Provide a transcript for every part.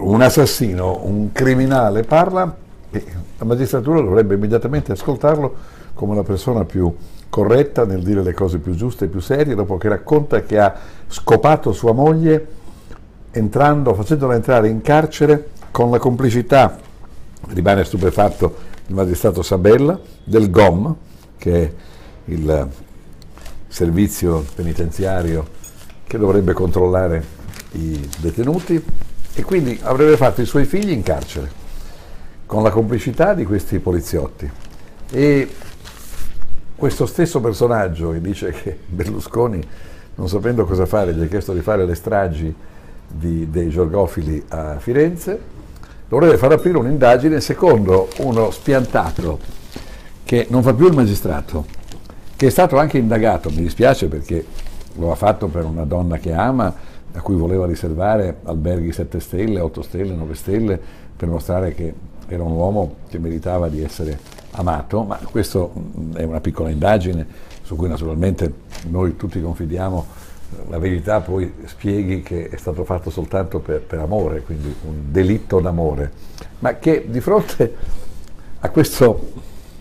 un assassino, un criminale parla e la magistratura dovrebbe immediatamente ascoltarlo come la persona più corretta nel dire le cose più giuste e più serie, dopo che racconta che ha scopato sua moglie facendola entrare in carcere con la complicità, rimane stupefatto il magistrato Sabella, del GOM, che è il servizio penitenziario che dovrebbe controllare i detenuti, e quindi avrebbe fatto i suoi figli in carcere con la complicità di questi poliziotti. E questo stesso personaggio che dice che Berlusconi, non sapendo cosa fare, gli ha chiesto di fare le stragi dei Georgofili a Firenze, dovrebbe far aprire un'indagine secondo uno spiantato che non fa più il magistrato, che è stato anche indagato, mi dispiace perché lo ha fatto per una donna che ama, a cui voleva riservare alberghi 7 stelle, 8 stelle, 9 stelle, per mostrare che era un uomo che meritava di essere amato, ma questo è una piccola indagine su cui naturalmente noi tutti confidiamo, la verità poi spieghi che è stato fatto soltanto per amore, quindi un delitto d'amore, ma che di fronte a questo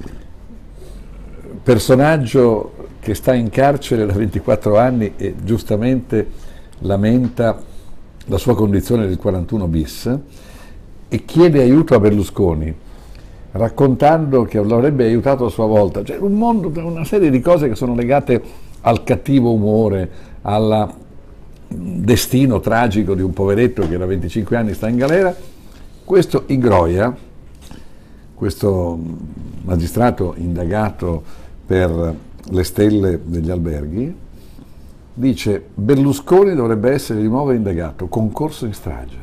personaggio che sta in carcere da 24 anni e giustamente lamenta la sua condizione del 41 bis e chiede aiuto a Berlusconi, raccontando che lo avrebbe aiutato a sua volta, cioè un mondo, una serie di cose che sono legate al cattivo umore, al destino tragico di un poveretto che da 25 anni sta in galera. Questo Ingroia, questo magistrato indagato per le stelle degli alberghi, dice Berlusconi dovrebbe essere di nuovo indagato, concorso in strage,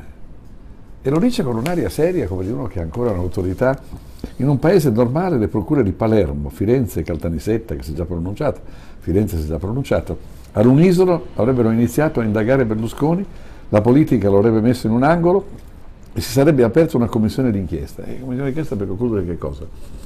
e lo dice con un'aria seria come di uno che ha ancora un'autorità. In un paese normale le procure di Palermo, Firenze e Caltanissetta, che si è già pronunciato, Firenze si è già pronunciato, all'unisono avrebbero iniziato a indagare Berlusconi, la politica lo avrebbe messo in un angolo e si sarebbe aperta una commissione d'inchiesta. E commissione d'inchiesta per concludere che cosa?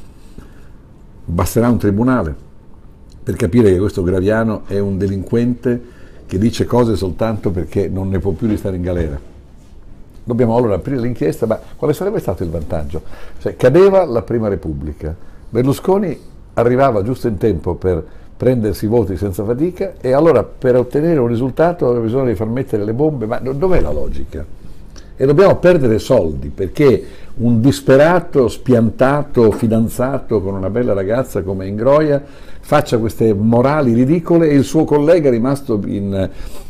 Basterà un tribunale per capire che questo Graviano è un delinquente che dice cose soltanto perché non ne può più di stare in galera. Dobbiamo allora aprire l'inchiesta, ma quale sarebbe stato il vantaggio? Cioè, cadeva la Prima Repubblica, Berlusconi arrivava giusto in tempo per prendersi i voti senza fatica e allora per ottenere un risultato aveva bisogno di far mettere le bombe, ma dov'è la logica? E dobbiamo perdere soldi perché un disperato, spiantato, fidanzato con una bella ragazza come Ingroia faccia queste morali ridicole e il suo collega rimasto in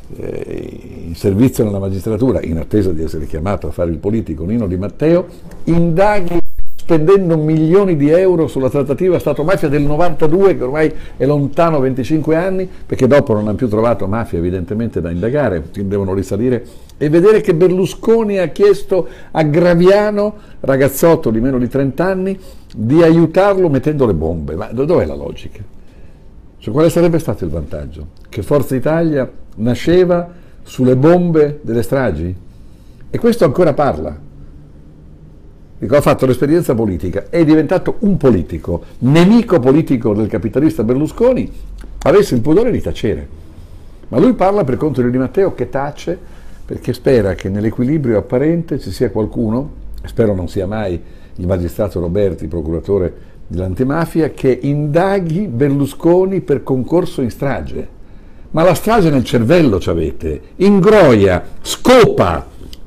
servizio nella magistratura, in attesa di essere chiamato a fare il politico, Nino Di Matteo, indaghi spendendo milioni di euro sulla trattativa Stato-mafia del 92, che ormai è lontano 25 anni, perché dopo non hanno più trovato mafia evidentemente da indagare, devono risalire, e vedere che Berlusconi ha chiesto a Graviano, ragazzotto di meno di 30 anni, di aiutarlo mettendo le bombe. Ma dov'è la logica? Cioè, quale sarebbe stato il vantaggio? Che Forza Italia nasceva sulle bombe delle stragi? E questo ancora parla. Dico, ha fatto l'esperienza politica, è diventato un politico, nemico politico del capitalista Berlusconi, avesse il pudore di tacere. Ma lui parla per conto di Di Matteo, che tace perché spera che nell'equilibrio apparente ci sia qualcuno, e spero non sia mai il magistrato Roberti, procuratore dell'antimafia, che indaghi Berlusconi per concorso in strage. Ma la strage nel cervello ci avete, Ingroia, scopa,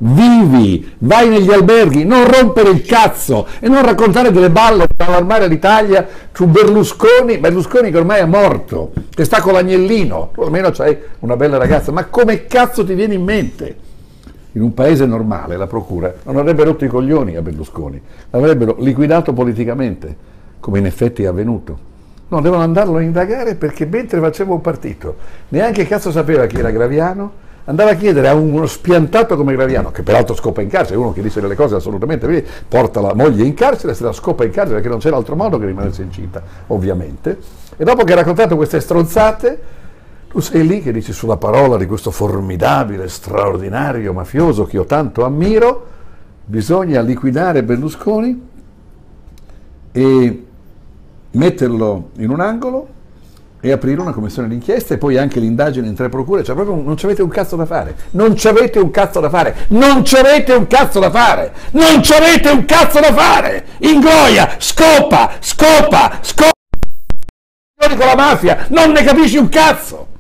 vivi, vai negli alberghi, non rompere il cazzo e non raccontare delle balle per allarmare l'Italia su Berlusconi che ormai è morto, che sta con l'agnellino, tu almeno c'hai una bella ragazza, ma come cazzo ti viene in mente? In un paese normale la procura non avrebbe rotto i coglioni a Berlusconi, l'avrebbero liquidato politicamente, come in effetti è avvenuto. No, devono andarlo a indagare perché mentre faceva un partito, neanche cazzo sapeva chi era Graviano, andava a chiedere a uno spiantato come Graviano, che peraltro scopa in carcere, uno che dice delle cose assolutamente, porta la moglie in carcere e se la scopa in carcere perché non c'era altro modo che rimanersi incinta, ovviamente. E dopo che ha raccontato queste stronzate, tu sei lì che dici sulla parola di questo formidabile, straordinario mafioso che io tanto ammiro, bisogna liquidare Berlusconi e metterlo in un angolo e aprire una commissione d'inchiesta e poi anche l'indagine in 3 procure, cioè proprio non ci avete un cazzo da fare, non ci avete un cazzo da fare, non ci avete un cazzo da fare, non ci avete un cazzo da fare, Ingroia, scopa, con la mafia, non ne capisci un cazzo!